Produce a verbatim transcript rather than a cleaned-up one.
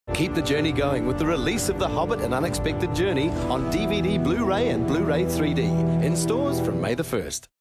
Keep the journey going with the release of The Hobbit: An Unexpected Journey on D V D, Blu-ray and Blu-ray three D. In stores from May the first.